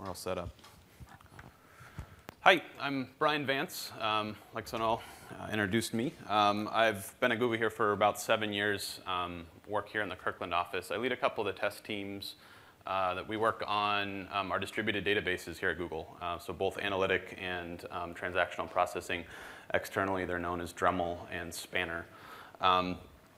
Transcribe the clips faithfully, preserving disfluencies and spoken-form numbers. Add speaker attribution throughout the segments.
Speaker 1: we're all set up. Hi, I'm Brian Vance. Um, like Sonal uh, introduced me. Um, I've been at Google here for about seven years, um, work here in the Kirkland office. I lead a couple of the test teams uh, that we work on um, our distributed databases here at Google. Uh, so both analytic and um, transactional processing. Externally, they're known as Dremel and Spanner. Um,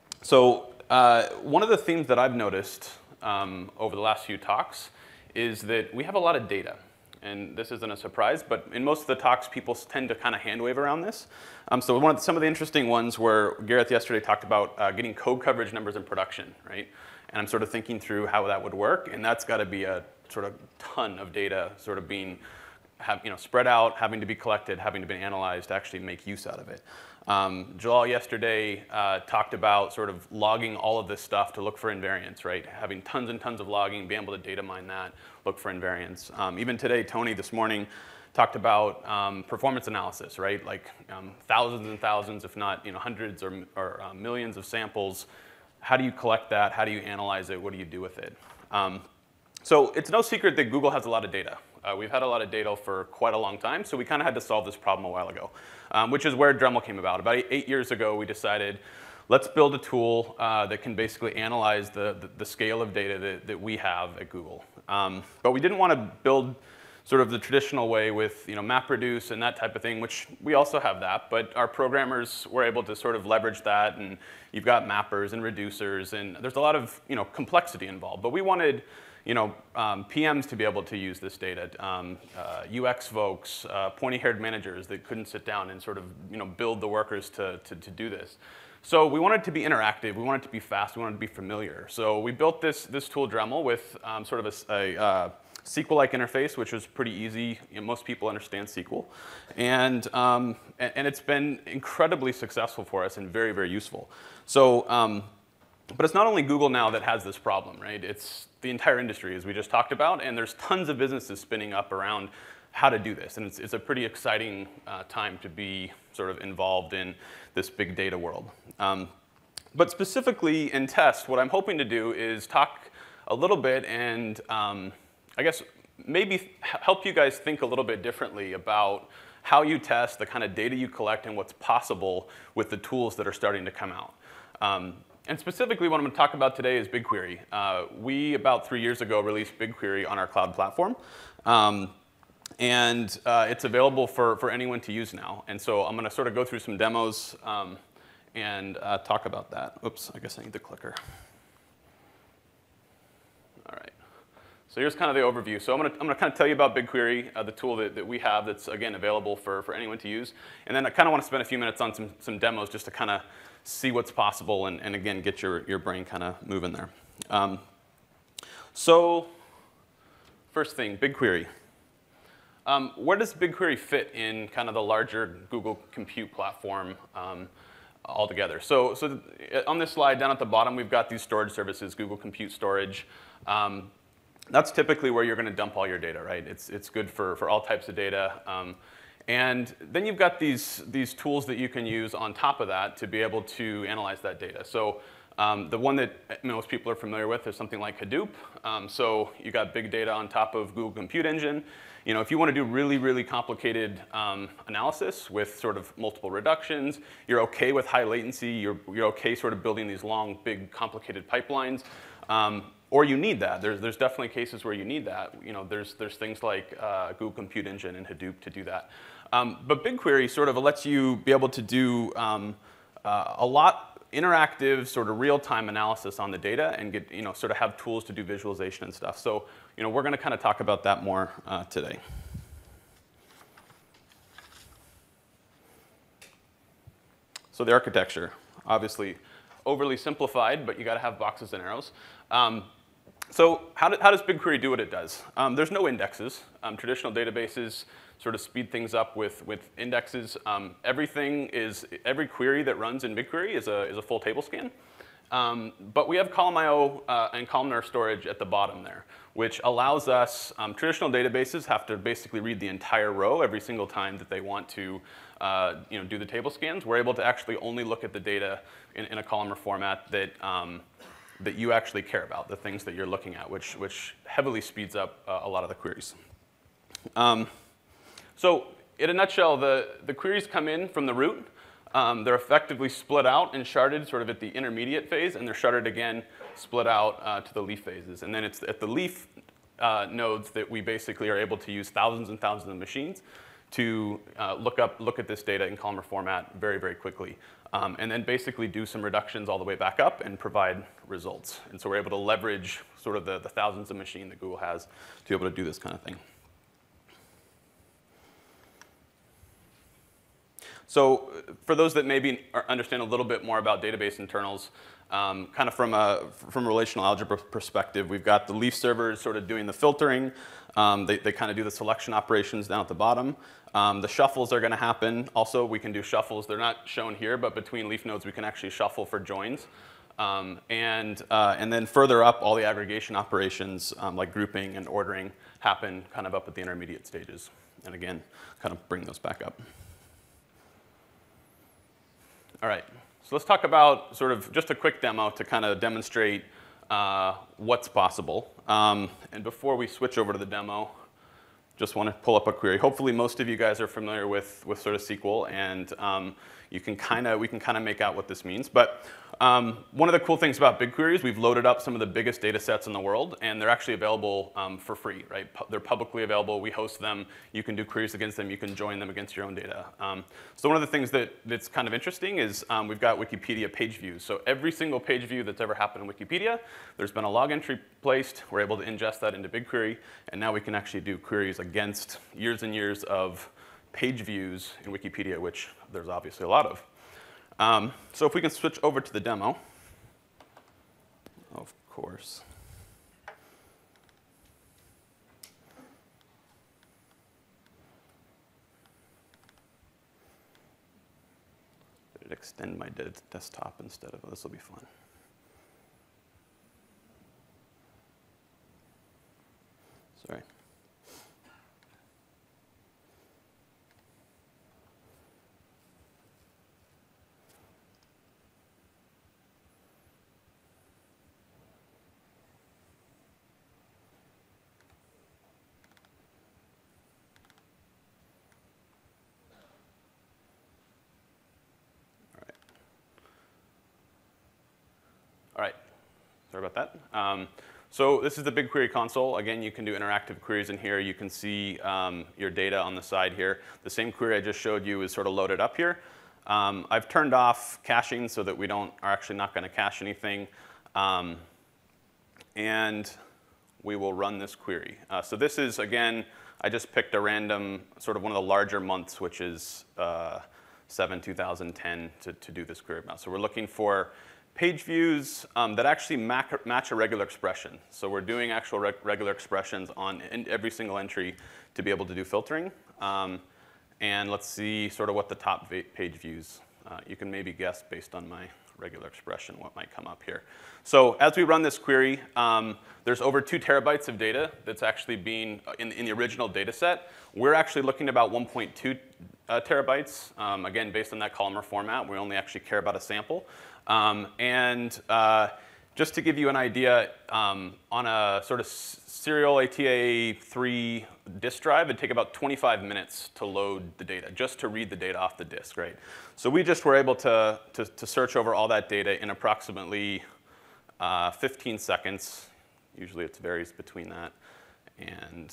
Speaker 1: so uh, one of the themes that I've noticed um, over the last few talks is that we have a lot of data. And this isn't a surprise, but in most of the talks, people tend to kind of hand wave around this. Um, so one of the, some of the interesting ones where Gareth yesterday talked about uh, getting code coverage numbers in production, right? And I'm sort of thinking through how that would work, and that's got to be a sort of ton of data sort of being have, you know, spread out, having to be collected, having to be analyzed to actually make use out of it. Um, Jalal yesterday uh, talked about sort of logging all of this stuff to look for invariance, right? Having tons and tons of logging, being able to data mine that, look for invariance. Um, even today, Tony this morning talked about um, performance analysis, right? Like um, thousands and thousands, if not you know, hundreds or, or uh, millions of samples. How do you collect that? How do you analyze it? What do you do with it? Um, so it's no secret that Google has a lot of data. Uh, we've had a lot of data for quite a long time, so we kind of had to solve this problem a while ago, um, which is where Dremel came about. About eight, eight years ago, we decided, let's build a tool uh, that can basically analyze the, the, the scale of data that, that we have at Google. Um, but we didn't want to build sort of the traditional way with you know, MapReduce and that type of thing, which we also have that, but our programmers were able to sort of leverage that, and you've got mappers and reducers, and there's a lot of you know, complexity involved. But we wanted you know, um, P Ms to be able to use this data, um, uh, U X folks, uh, pointy-haired managers that couldn't sit down and sort of you know, build the workers to, to, to do this. So we wanted it to be interactive, we wanted it to be fast, we wanted it to be familiar. So we built this, this tool Dremel with um, sort of a, a uh, S Q L-like interface, which was pretty easy. You know, most people understand S Q L. And, um, and, and it's been incredibly successful for us and very, very useful. So, um, but it's not only Google now that has this problem, right? It's the entire industry, as we just talked about, and there's tons of businesses spinning up around how to do this. And it's, it's a pretty exciting uh, time to be sort of involved in this big data world. Um, but specifically in test, what I'm hoping to do is talk a little bit and um, I guess maybe help you guys think a little bit differently about how you test, the kind of data you collect, and what's possible with the tools that are starting to come out. Um, and specifically, what I'm going to talk about today is BigQuery. Uh, we, about three years ago, released BigQuery on our cloud platform. Um, and uh, it's available for, for anyone to use now. And so I'm going to sort of go through some demos um, and uh, talk about that. Oops, I guess I need the clicker. All right. So here's kind of the overview. So I'm going to, I'm going to kind of tell you about BigQuery, uh, the tool that, that we have that's, again, available for, for anyone to use. And then I kind of want to spend a few minutes on some, some demos just to kind of see what's possible and, and again, get your, your brain kind of moving there. Um, so first thing, BigQuery. Um, where does BigQuery fit in kind of the larger Google Compute platform um, altogether? So, so on this slide down at the bottom, we've got these storage services, Google Compute Storage. Um, That's typically where you're going to dump all your data, right? It's, it's good for, for all types of data. Um, and then you've got these, these tools that you can use on top of that to be able to analyze that data. So um, the one that most people are familiar with is something like Hadoop. Um, so you got big data on top of Google Compute Engine. You know, if you want to do really, really complicated um, analysis with sort of multiple reductions, you're OK with high latency, you're, you're OK sort of building these long, big, complicated pipelines. Um, Or you need that. There's, there's definitely cases where you need that. You know, there's, there's things like uh, Google Compute Engine and Hadoop to do that. Um, but BigQuery sort of lets you be able to do um, uh, a lot interactive, sort of real-time analysis on the data and get, you know, sort of have tools to do visualization and stuff. So, you know, we're going to kind of talk about that more uh, today. So the architecture, obviously overly simplified, but you got to have boxes and arrows. Um, So how, do, how does BigQuery do what it does? Um, there's no indexes. Um, traditional databases sort of speed things up with, with indexes. Um, everything is, every query that runs in BigQuery is a, is a full table scan. Um, but we have column I O uh, and columnar storage at the bottom there, which allows us, um, traditional databases have to basically read the entire row every single time that they want to uh, you know, do the table scans. We're able to actually only look at the data in, in a columnar format that um, that you actually care about, the things that you're looking at, which, which heavily speeds up uh, a lot of the queries. Um, so in a nutshell, the, the queries come in from the root. Um, they're effectively split out and sharded sort of at the intermediate phase, and they're sharded again, split out uh, to the leaf phases. And then it's at the leaf uh, nodes that we basically are able to use thousands and thousands of machines to uh, look up, look at this data in columnar format very, very quickly. Um, and then basically do some reductions all the way back up and provide results. And so we're able to leverage sort of the, the thousands of machines that Google has to be able to do this kind of thing. So for those that maybe understand a little bit more about database internals, um, kind of from a, from a relational algebra perspective, we've got the leaf servers sort of doing the filtering. Um, they they kind of do the selection operations down at the bottom. Um, the shuffles are going to happen. Also, we can do shuffles. They're not shown here, but between leaf nodes, we can actually shuffle for joins. Um, and, uh, and then further up, all the aggregation operations, um, like grouping and ordering, happen kind of up at the intermediate stages. And again, kind of bring those back up. All right, so let's talk about sort of just a quick demo to kind of demonstrate uh, what's possible. Um, and before we switch over to the demo, just want to pull up a query. Hopefully most of you guys are familiar with, with sort of S Q L, and um, you can kind of, we can kind of make out what this means. But um, one of the cool things about BigQuery is we've loaded up some of the biggest data sets in the world, and they're actually available um, for free, right? Pu they're publicly available. We host them. You can do queries against them. You can join them against your own data. Um, so one of the things that, that's kind of interesting is um, we've got Wikipedia page views. So every single page view that's ever happened in Wikipedia, there's been a log entry placed. We're able to ingest that into BigQuery, and now we can actually do queries against years and years of page views in Wikipedia, which there's obviously a lot of. Um, so if we can switch over to the demo, of course. Did it extend my de desktop instead of, oh, this will be fun. Sorry. All right, sorry about that. Um, so this is the BigQuery console. Again, you can do interactive queries in here. You can see um, your data on the side here. The same query I just showed you is sort of loaded up here. Um, I've turned off caching so that we don't are actually not going to cache anything. Um, and we will run this query. Uh, so this is, again, I just picked a random, sort of one of the larger months, which is uh, seven two thousand ten, to, to do this query about. So we're looking for page views um, that actually match a regular expression. So we're doing actual reg regular expressions on every single entry to be able to do filtering. Um, and let's see sort of what the top page views. Uh, you can maybe guess based on my regular expression what might come up here. So as we run this query, um, there's over two terabytes of data that's actually being in, in the original data set. We're actually looking at about one point two uh, terabytes. Um, again, based on that columnar format, we only actually care about a sample. Um, and uh, just to give you an idea, um, on a sort of serial A T A three disk drive, it'd take about twenty-five minutes to load the data, just to read the data off the disk, right? So we just were able to, to, to search over all that data in approximately uh, fifteen seconds. Usually it varies between that. And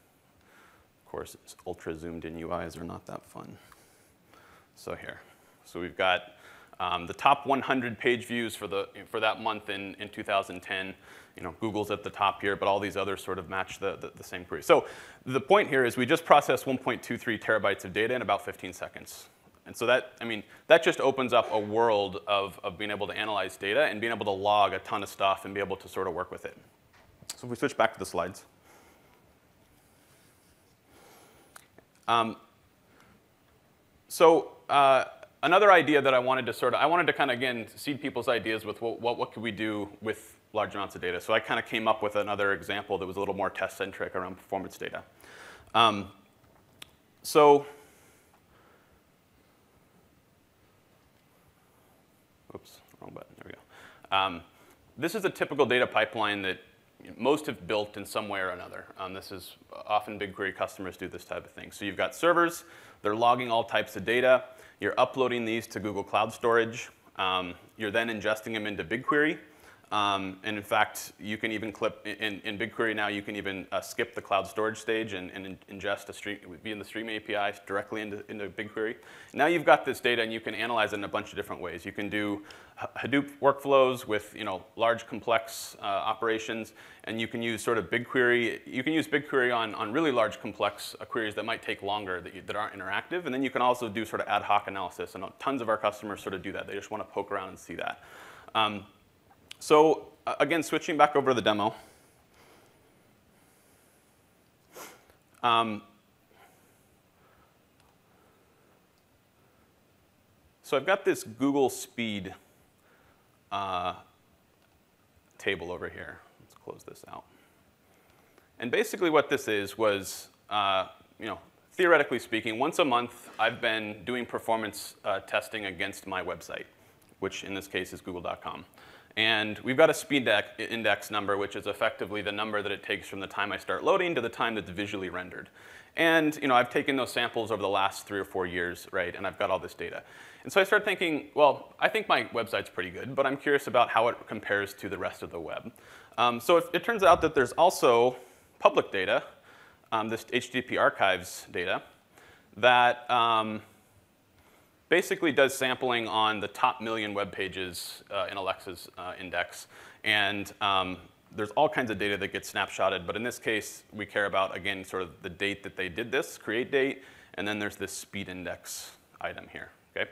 Speaker 1: of course, it's ultra zoomed in U Is are not that fun. So here, so we've got Um, the top one hundred page views for, the, for that month in, in two thousand ten, you know, Google's at the top here, but all these others sort of match the, the, the same query. So the point here is we just processed one point two three terabytes of data in about fifteen seconds. And so that, I mean, that just opens up a world of, of being able to analyze data and being able to log a ton of stuff and be able to sort of work with it. So if we switch back to the slides. Um, so, uh, Another idea that I wanted to sort of, I wanted to kind of, again, seed people's ideas with what, what, what could we do with large amounts of data. So I kind of came up with another example that was a little more test-centric around performance data. Um, so, oops, wrong button, there we go. Um, this is a typical data pipeline that most have built in some way or another. Um, this is often BigQuery customers do this type of thing. So you've got servers, they're logging all types of data. You're uploading these to Google Cloud Storage. Um, you're then ingesting them into BigQuery. Um, and in fact, you can even clip, in, in BigQuery now, you can even uh, skip the cloud storage stage and, and ingest a stream, be in the stream A P I directly into, into BigQuery. Now you've got this data and you can analyze it in a bunch of different ways. You can do Hadoop workflows with you know, large complex uh, operations, and you can use sort of BigQuery, you can use BigQuery on, on really large complex uh, queries that might take longer, that, you, that aren't interactive, and then you can also do sort of ad hoc analysis, and tons of our customers sort of do that. They just want to poke around and see that. Um, So uh, again, switching back over to the demo. Um, so I've got this Google Speed uh, table over here. Let's close this out. And basically what this is was, uh, you know, theoretically speaking, once a month I've been doing performance uh, testing against my website, which in this case is google dot com. And we've got a speed index number, which is effectively the number that it takes from the time I start loading to the time that's visually rendered. And you know, I've taken those samples over the last three or four years, right? And I've got all this data. And so I started thinking, well, I think my website's pretty good, but I'm curious about how it compares to the rest of the web. Um, so it, it turns out that there's also public data, um, this H T T P archives data, that um, basically does sampling on the top million web pages uh, in Alexa's uh, index. And um, there's all kinds of data that gets snapshotted. But in this case, we care about, again, sort of the date that they did this, create date. And then there's this speed index item here. Okay?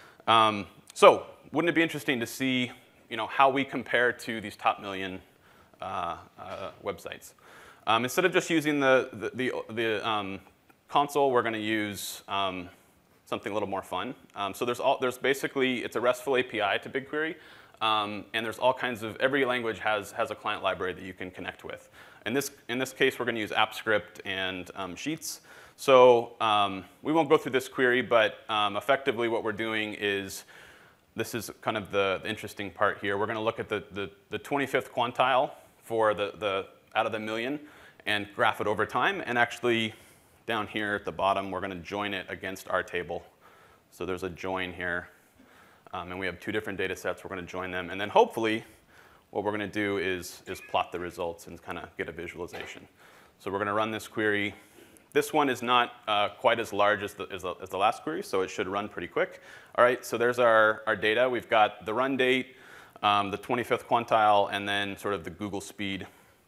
Speaker 1: Um, so wouldn't it be interesting to see you know, how we compare to these top million uh, uh, websites? Um, instead of just using the, the, the, the um, console, we're going to use um, something a little more fun. Um, so there's, all, there's basically, it's a RESTful A P I to BigQuery. Um, and there's all kinds of, every language has, has a client library that you can connect with. In this, in this case, we're going to use AppScript and um, Sheets. So um, we won't go through this query, but um, effectively what we're doing is, this is kind of the, the interesting part here. We're going to look at the, the, the twenty-fifth quantile for the, the, out of the million and graph it over time. And actually, down here at the bottom, we're going to join it against our table. So there's a join here. Um, and we have two different data sets. We're going to join them. And then hopefully, what we're going to do is, is plot the results and kind of get a visualization. So we're going to run this query. This one is not uh, quite as large as the, as, the, as the last query, so it should run pretty quick. All right, so there's our, our data. We've got the run date, um, the twenty-fifth quantile, and then sort of the Google speed.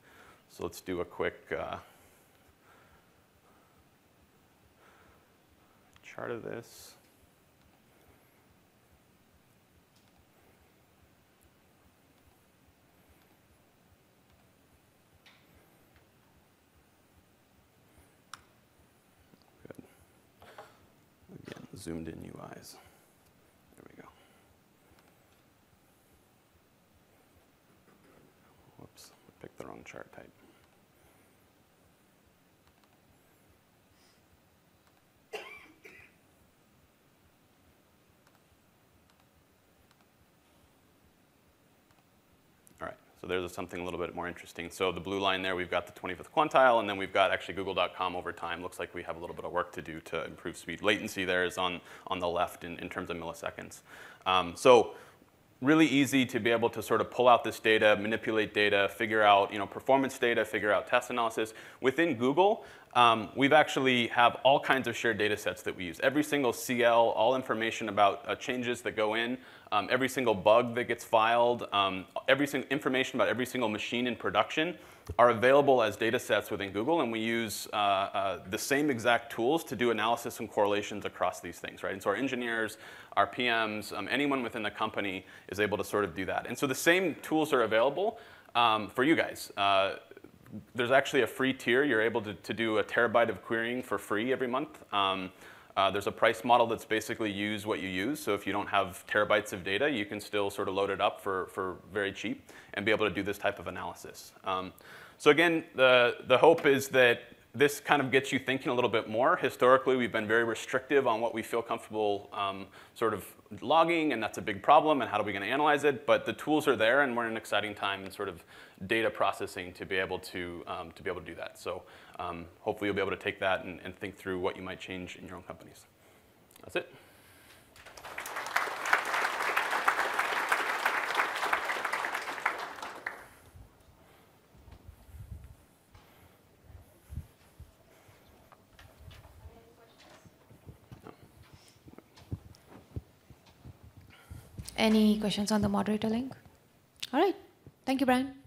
Speaker 1: So let's do a quick uh, chart of this. Good. Again, zoomed in U Is. There we go. Whoops, I picked the wrong chart type. So there's something a little bit more interesting. So the blue line there, we've got the twenty-fifth quantile, and then we've got actually google dot com over time. Looks like we have a little bit of work to do to improve speed. Latency there is on, on the left in, in terms of milliseconds. Um, so really easy to be able to sort of pull out this data, manipulate data, figure out you know, performance data, figure out test analysis. Within Google, um, we've actually have all kinds of shared data sets that we use. Every single C L, all information about uh, changes that go in, um, every single bug that gets filed, um, every single information about every single machine in production are available as data sets within Google, and we use uh, uh, the same exact tools to do analysis and correlations across these things, right? And so our engineers, our P Ms, um, anyone within the company is able to sort of do that. And so the same tools are available um, for you guys. Uh, there's actually a free tier. You're able to, to do a terabyte of querying for free every month. Um, uh, there's a price model that's basically use what you use. So if you don't have terabytes of data, you can still sort of load it up for, for very cheap and be able to do this type of analysis. Um, so again, the, the hope is that this kind of gets you thinking a little bit more. Historically, we've been very restrictive on what we feel comfortable um, sort of logging, and that's a big problem, and how are we going to analyze it? But the tools are there, and we're in an exciting time in sort of data processing to be able to, um, to be able to do that. So um, hopefully you'll be able to take that and, and think through what you might change in your own companies. That's it.
Speaker 2: Any questions on the moderator link? All right. Thank you, Brian.